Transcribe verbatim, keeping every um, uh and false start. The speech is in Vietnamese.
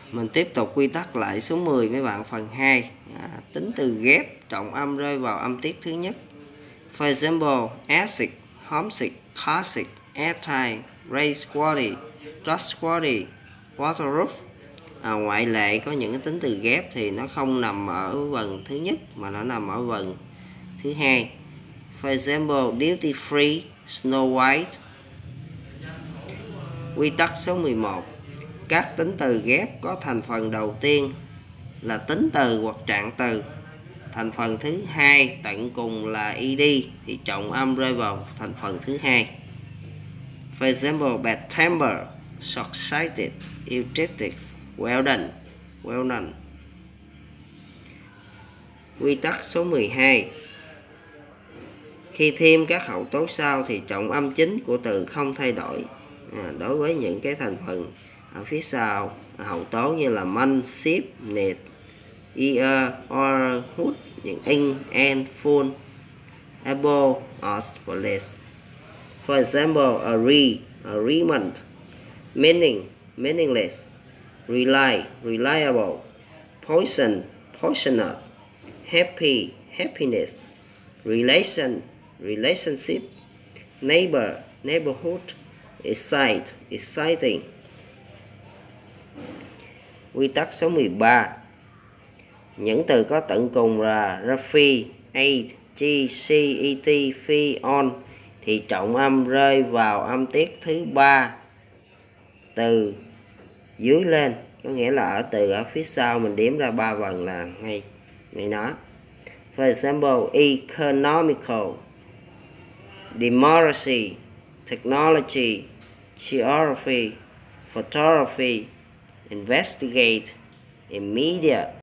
Mình tiếp tục quy tắc lại số mười mấy bạn, phần hai. À, tính từ ghép trọng âm rơi vào âm tiết thứ nhất. For example, acid, homesick, classic, airtime, race quality, trustworthy, waterproof. À, ngoại lệ có những cái tính từ ghép thì nó không nằm ở vần thứ nhất mà nó nằm ở vần thứ hai. For example, duty free, Snow White. Quy tắc số mười một. Các tính từ ghép có thành phần đầu tiên là tính từ hoặc trạng từ. Thành phần thứ hai tận cùng là ed thì trọng âm rơi vào thành phần thứ hai. For example, bad temper, short-sighted, irritated, well done, well done. Quy tắc số mười hai. Khi thêm các hậu tố sau thì trọng âm chính của từ không thay đổi. À, đối với những cái thành phần ở phía sau hậu tố như là man, ship, net, ear, or, hood, những in, and, full, able, or, và less. For example, agree, agreement, meaning, meaningless, rely, reliable, poison, poisonous, happy, happiness, relation, relationship, neighbor, neighborhood, excite, exciting. Quy tắc số mười ba. Những từ có tận cùng là refi, aid, g, c, et, phi, on thì trọng âm rơi vào âm tiết thứ ba từ dưới lên, có nghĩa là ở từ ở phía sau mình đếm ra ba vần là ngay ngay nó. For example, economical, democracy, technology, geography, photography, investigate, and media.